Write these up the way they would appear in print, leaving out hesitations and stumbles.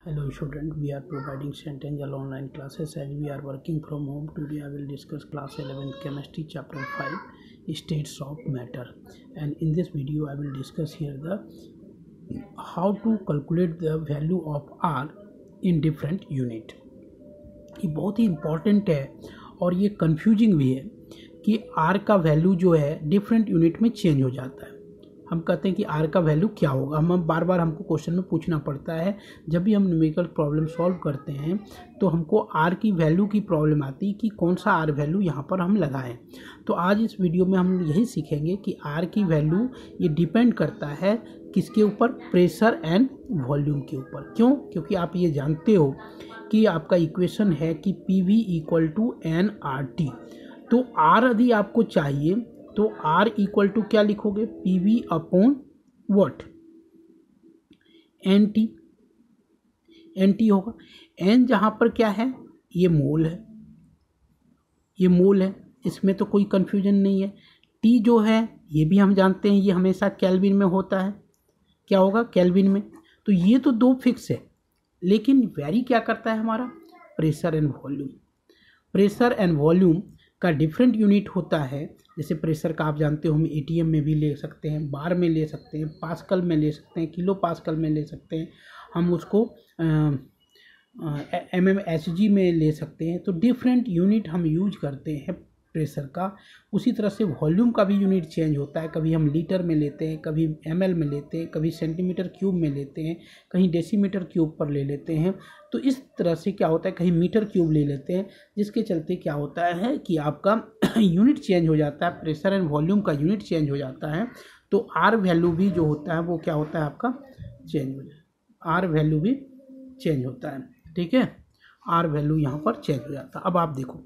Hello student, we are providing Centennial online classes as we are working from home. Today I will discuss class 11 chemistry chapter 5 states of matter, and in this video I will discuss here the how to calculate the value of R in different unit. ये बहुत ही important है और ये confusing भी है कि R का value जो है डिफरेंट यूनिट में चेंज हो जाता है। हम कहते हैं कि R का वैल्यू क्या होगा, हम बार बार हमको क्वेश्चन में पूछना पड़ता है। जब भी हम न्यूमेरिकल प्रॉब्लम सॉल्व करते हैं तो हमको R की वैल्यू की प्रॉब्लम आती है कि कौन सा R वैल्यू यहाँ पर हम लगाएं। तो आज इस वीडियो में हम यही सीखेंगे कि R की वैल्यू ये डिपेंड करता है किसके ऊपर, प्रेशर एंड वॉल्यूम के ऊपर। क्यों? क्योंकि आप ये जानते हो कि आपका इक्वेशन है कि PV इक्वल टू nRT। तो R यदि आपको चाहिए तो R इक्वल टू क्या लिखोगे, PV upon what, NT। NT होगा। N जहाँ पर क्या है, ये मोल है, ये मोल है, इसमें तो कोई कंफ्यूजन नहीं है। T जो है ये भी हम जानते हैं, ये हमेशा केल्विन में होता है। क्या होगा, केल्विन में। तो ये तो दो फिक्स है, लेकिन वेरी क्या करता है हमारा, pressure and volume. Pressure and volume का डिफरेंट यूनिट होता है। जैसे प्रेशर का आप जानते हो हम ATM में भी ले सकते हैं, बार में ले सकते हैं, पास्कल में ले सकते हैं, किलो पास्कल में ले सकते हैं, हम उसको mmHg में ले सकते हैं। तो डिफरेंट यूनिट हम यूज करते हैं प्रेशर का। उसी तरह से वॉल्यूम का भी यूनिट चेंज होता है, कभी हम लीटर में लेते हैं, कभी ml में लेते हैं, कभी सेंटीमीटर क्यूब में लेते हैं, कहीं डेसीमीटर क्यूब पर ले लेते हैं। तो इस तरह से क्या होता है, कहीं मीटर क्यूब ले लेते हैं, जिसके चलते क्या होता है कि आपका यूनिट चेंज हो जाता है, प्रेशर एंड वॉल्यूम का यूनिट चेंज हो जाता है। तो R वैल्यू भी जो होता है वो क्या होता है आपका, चेंज हो जाता है। R वैल्यू भी चेंज होता है, ठीक है। R वैल्यू यहाँ पर चेंज हो जाता है। अब आप देखो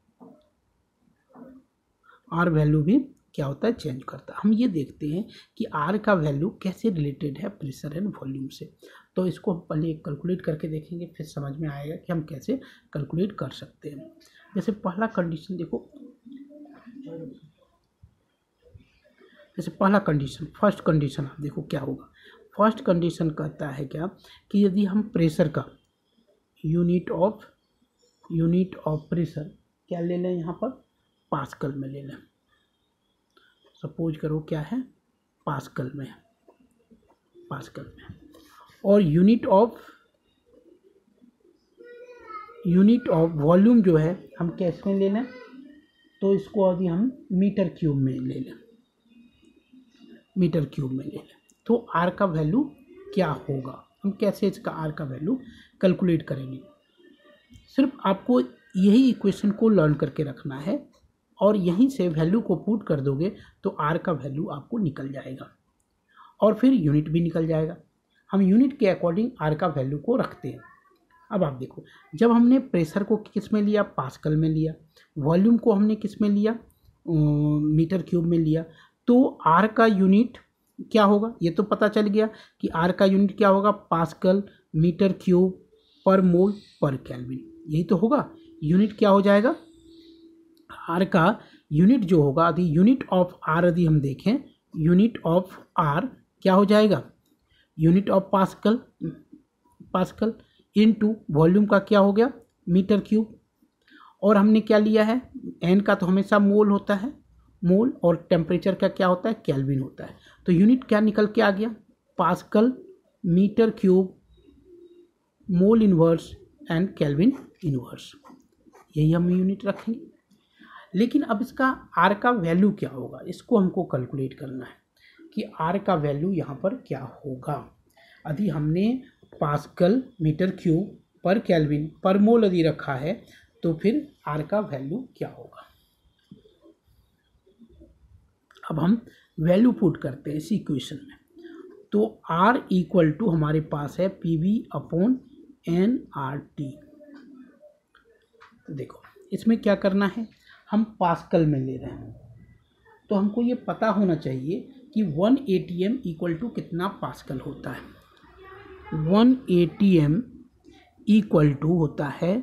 R वैल्यू भी क्या होता है, चेंज करता है। हम ये देखते हैं कि R का वैल्यू कैसे रिलेटेड है प्रेशर एंड वॉल्यूम से। तो इसको हम पहले कैलकुलेट करके देखेंगे, फिर समझ में आएगा कि हम कैसे कैलकुलेट कर सकते हैं। जैसे पहला कंडीशन देखो, जैसे पहला कंडीशन, फर्स्ट कंडीशन आप देखो क्या होगा। फर्स्ट कंडीशन कहता है क्या कि यदि हम प्रेशर का यूनिट ऑफ प्रेशर क्या ले लें, यहाँ पर पास्कल में ले लें। सपोज करो क्या है, पास्कल में, और यूनिट ऑफ वॉल्यूम जो है हम कैसे में ले लें, तो इसको अभी हम मीटर क्यूब में ले लें, मीटर क्यूब में ले लें। तो R का वैल्यू क्या होगा, हम कैसे इसका R का वैल्यू कैलकुलेट करेंगे। सिर्फ आपको यही इक्वेशन को लर्न करके रखना है और यहीं से वैल्यू को पुट कर दोगे तो R का वैल्यू आपको निकल जाएगा और फिर यूनिट भी निकल जाएगा। हम यूनिट के अकॉर्डिंग R का वैल्यू को रखते हैं। अब आप देखो, जब हमने प्रेशर को किस में लिया, पास्कल में लिया, वॉल्यूम को हमने किस में लिया, मीटर क्यूब में लिया, तो R का यूनिट क्या होगा, ये तो पता चल गया कि R का यूनिट क्या होगा, पास्कल, मीटर क्यूब, पर मोल, पर केल्विन, यही तो होगा। यूनिट क्या हो जाएगा, R का यूनिट जो होगा, यदि यूनिट ऑफ R यदि हम देखें, यूनिट ऑफ R क्या हो जाएगा, unit of pascal into volume का क्या हो गया, मीटर क्यूब, और हमने क्या लिया है, N का तो हमेशा मोल होता है, मोल, और टेम्परेचर का क्या होता है, केल्विन होता है। तो यूनिट क्या निकल के आ गया, pascal, metre cube, mole inverse and kelvin inverse, यही हम यूनिट रखेंगे। लेकिन अब इसका R का वैल्यू क्या होगा, इसको हमको कैलकुलेट करना है कि R का वैल्यू यहाँ पर क्या होगा। यदि हमने पास्कल, मीटर क्यूब, पर केल्विन, पर मोल यदि रखा है तो फिर R का वैल्यू क्या होगा। अब हम वैल्यू पुट करते हैं इस इक्वेशन में। तो R इक्वल टू हमारे पास है PV अपॉन nRT। तो देखो इसमें क्या करना है, हम पास्कल में ले रहे हैं तो हमको ये पता होना चाहिए कि 1 ATM इक्वल टू कितना पास्कल होता है। 1 ATM इक्वल टू होता है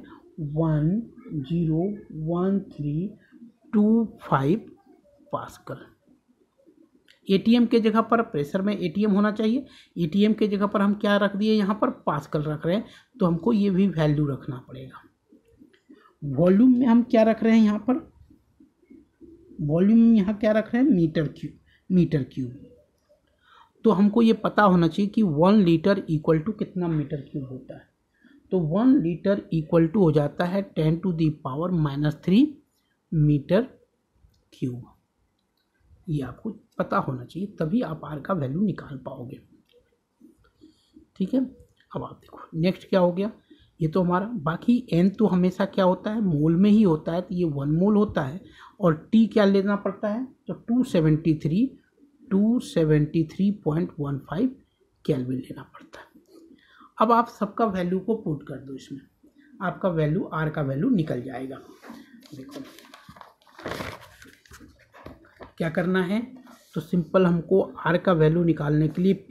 101325 पास्कल। एटीएम के जगह पर प्रेशर में एटीएम होना चाहिए, एटीएम के जगह पर हम क्या रख दिए, यहाँ पर पास्कल रख रहे हैं, तो हमको ये भी वैल्यू रखना पड़ेगा। वॉल्यूम में हम क्या रख रहे हैं, यहाँ पर वॉल्यूम में यहाँ क्या रख रहे हैं, मीटर क्यूब। तो हमको ये पता होना चाहिए कि 1 लीटर इक्वल टू कितना मीटर क्यूब होता है। तो 1 लीटर इक्वल टू हो जाता है 10⁻³ मीटर क्यूब। ये आपको पता होना चाहिए, तभी आप आर का वैल्यू निकाल पाओगे। ठीक है, अब आप देखो नेक्स्ट क्या हो गया, ये तो हमारा, बाकी एन तो हमेशा क्या होता है, मोल में ही होता है, तो ये 1 मोल होता है। और टी क्या लेना पड़ता है, तो 273.15 केल्विन लेना पड़ता है। अब आप सबका वैल्यू को पुट कर दो इसमें, आपका वैल्यू आर का वैल्यू निकल जाएगा। देखो क्या करना है, तो सिंपल हमको आर का वैल्यू निकालने के लिए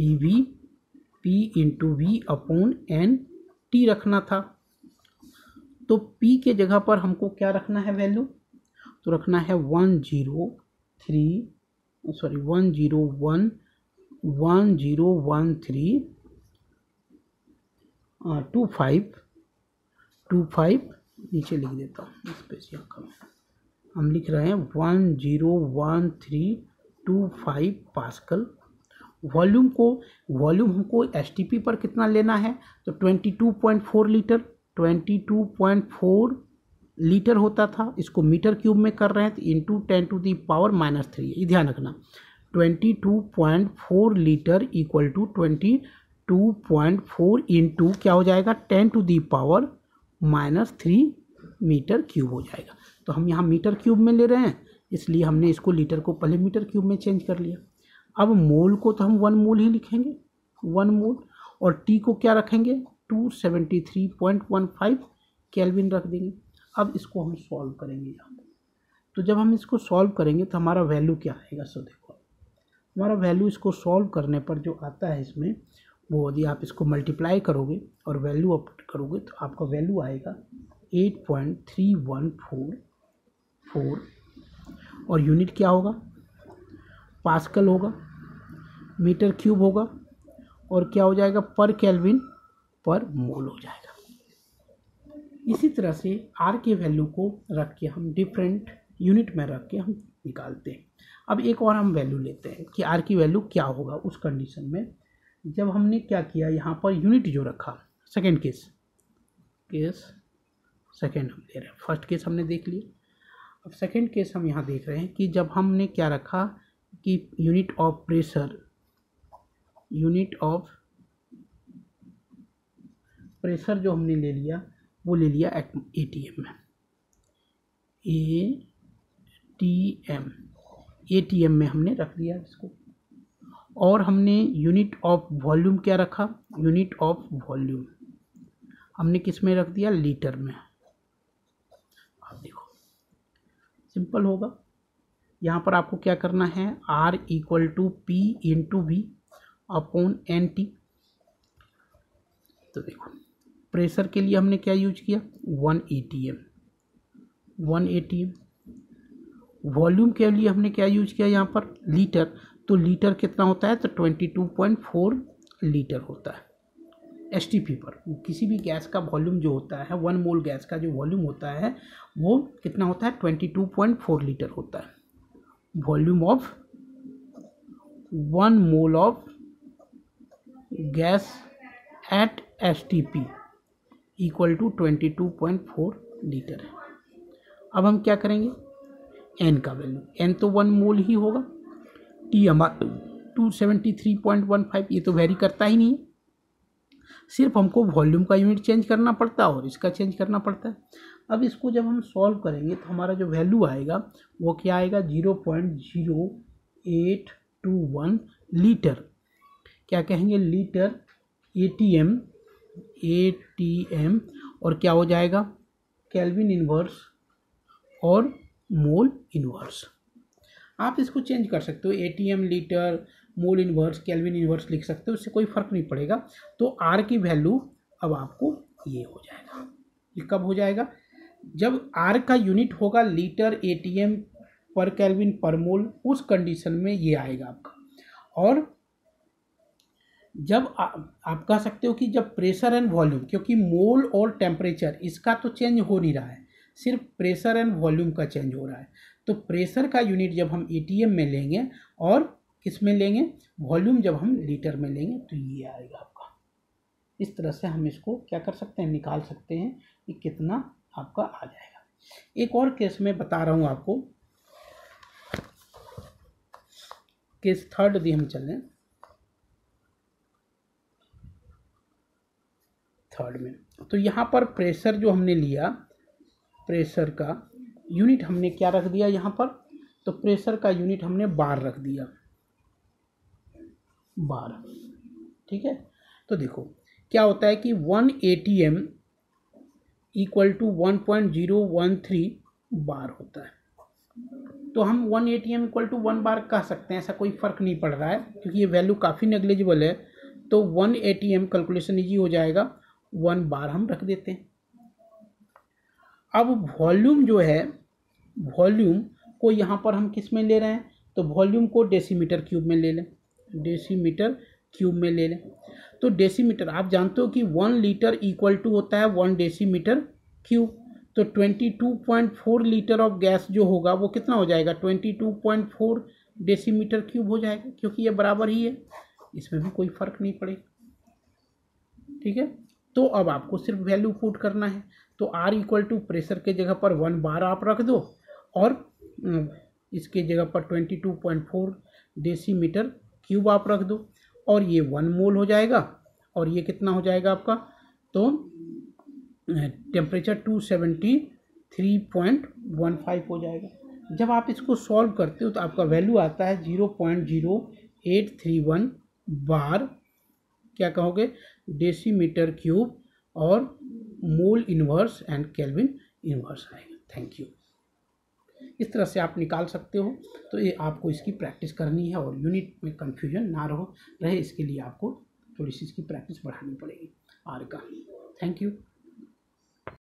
P/V/N/T रखना था। तो P के जगह पर हमको क्या रखना है वैल्यू, तो रखना है 101.01325 नीचे लिख देता हूँ, स्पेस यहाँ कम है, हम लिख रहे हैं 101325 पास्कल। वॉल्यूम हमको एसटीपी पर कितना लेना है, तो 22.4 लीटर, 22.4 लीटर होता था, इसको मीटर क्यूब में कर रहे हैं, तो इंटू 10⁻³ ये ध्यान रखना। 22.4 लीटर इक्वल टू 22.4 इंटू क्या हो जाएगा, 10⁻³ मीटर क्यूब हो जाएगा। तो हम यहाँ मीटर क्यूब में ले रहे हैं, इसलिए हमने इसको लीटर को पहले मीटर क्यूब में चेंज कर लिया। अब मोल को तो हम 1 मोल ही लिखेंगे, 1 मोल, और टी को क्या रखेंगे, 273.15 केल्विन रख देंगे। अब इसको हम सॉल्व करेंगे यहाँ पर। तो जब हम इसको सॉल्व करेंगे तो हमारा वैल्यू क्या आएगा, सो देखो हमारा वैल्यू इसको सॉल्व करने पर जो आता है इसमें, वो यदि आप इसको मल्टीप्लाई करोगे और वैल्यू अपडेट करोगे तो आपका वैल्यू आएगा 8.3144, और यूनिट क्या होगा, पास्कल होगा, मीटर क्यूब होगा, और क्या हो जाएगा, पर केल्विन पर मोल हो जाएगा। इसी तरह से आर के वैल्यू को रख के हम डिफरेंट यूनिट में रख के हम निकालते हैं। अब एक और हम वैल्यू लेते हैं कि आर की वैल्यू क्या होगा उस कंडीशन में, जब हमने क्या किया, यहाँ पर यूनिट जो रखा, सेकेंड केस सेकेंड हम ले रहे हैं, फर्स्ट केस हमने देख लिया। अब सेकेंड केस हम यहाँ देख रहे हैं कि जब हमने क्या रखा कि यूनिट ऑफ प्रेशर जो हमने ले लिया, वो ले लिया एटीएम में, एटीएम में हमने रख दिया इसको। और हमने यूनिट ऑफ वॉल्यूम क्या रखा, यूनिट ऑफ वॉल्यूम हमने किस में रख दिया, लीटर में। आप देखो सिंपल होगा, यहाँ पर आपको क्या करना है, R इक्वल टू P/V/NT। तो देखो प्रेशर के लिए हमने क्या यूज किया, 1 ATM। वॉल्यूम के लिए हमने क्या यूज किया, यहाँ पर लीटर, तो लीटर कितना होता है, तो 22.4 लीटर होता है। एसटीपी पर किसी भी गैस का वॉल्यूम जो होता है, 1 मोल गैस का जो वॉल्यूम होता है वो कितना होता है, 22.4 लीटर होता है। Volume of 1 mole of gas at STP equal to 22.4 litre है। अब हम क्या करेंगे, एन का वैल्यू, एन तो 1 मोल ही होगा, टी हमारा 273.15, ये तो वेरी करता ही नहीं है, सिर्फ हमको वॉल्यूम का यूनिट चेंज करना पड़ता है और इसका चेंज करना पड़ता है। अब इसको जब हम सॉल्व करेंगे तो हमारा जो वैल्यू आएगा वो क्या आएगा, 0.0821 लीटर, क्या कहेंगे, लीटर एटीएम, और क्या हो जाएगा, केल्विन इनवर्स और मोल इनवर्स। आप इसको चेंज कर सकते हो, ATM, litre, mole inverse, kelvin inverse लिख सकते हो, उससे कोई फर्क नहीं पड़ेगा। तो आर की वैल्यू अब आपको ये हो जाएगा, ये कब हो जाएगा, जब आर का यूनिट होगा लीटर एटीएम पर केल्विन पर मोल, उस कंडीशन में ये आएगा आपका। और जब आप कह सकते हो कि जब प्रेशर एंड वॉल्यूम, क्योंकि मोल और टेम्परेचर इसका तो चेंज हो नहीं रहा है, सिर्फ प्रेशर एंड वॉल्यूम का चेंज हो रहा है। तो प्रेशर का यूनिट जब हम एटीएम में लेंगे और किस में लेंगे, वॉल्यूम जब हम लीटर में लेंगे, तो ये आएगा आपका। इस तरह से हम इसको क्या कर सकते हैं, निकाल सकते हैं कि कितना आपका आ जाएगा। एक और केस में बता रहा हूँ आपको, केस थर्ड दी हम चलें थर्ड में। तो यहाँ पर प्रेशर जो हमने लिया, प्रेशर का यूनिट हमने क्या रख दिया यहाँ पर, तो प्रेशर का यूनिट हमने बार रख दिया, बार। ठीक है, तो देखो क्या होता है कि 1 ATM इक्वल टू 1.013 बार होता है। तो हम 1 ATM इक्वल टू 1 बार कह सकते हैं, ऐसा कोई फ़र्क नहीं पड़ रहा है क्योंकि ये वैल्यू काफ़ी नेग्लिजिबल है। तो 1 ATM कैलकुलेशन ईजी हो जाएगा, 1 बार हम रख देते हैं। अब वॉल्यूम जो है, वॉल्यूम को यहाँ पर हम किस में ले रहे हैं, तो वॉल्यूम को डेसीमीटर क्यूब में ले लें, डेसीमीटर क्यूब में ले लें। तो डेसीमीटर आप जानते हो कि 1 लीटर इक्वल टू होता है 1 डेसीमीटर क्यूब। तो 22.4 लीटर ऑफ गैस जो होगा वो कितना हो जाएगा, 22.4 डेसीमीटर क्यूब हो जाएगा, क्योंकि ये बराबर ही है, इसमें भी कोई फर्क नहीं पड़ेगा। ठीक है, तो अब आपको सिर्फ वैल्यू पुट करना है। तो R इक्वल टू प्रेशर के जगह पर 1 बार आप रख दो और इसके जगह पर 22.4 डेसीमीटर क्यूब आप रख दो, और ये 1 मोल हो जाएगा, और ये कितना हो जाएगा आपका, तो टेम्परेचर 273.15 हो जाएगा। जब आप इसको सॉल्व करते हो तो आपका वैल्यू आता है 0.0831 बार, क्या कहोगे, डेसीमीटर क्यूब, और mole inverse and kelvin inverse आएगा। Thank you. इस तरह से आप निकाल सकते हो। तो ये आपको इसकी प्रैक्टिस करनी है और यूनिट में कंफ्यूजन ना रहे, इसके लिए आपको थोड़ी सी इसकी प्रैक्टिस बढ़ानी पड़ेगी आर का। Thank you.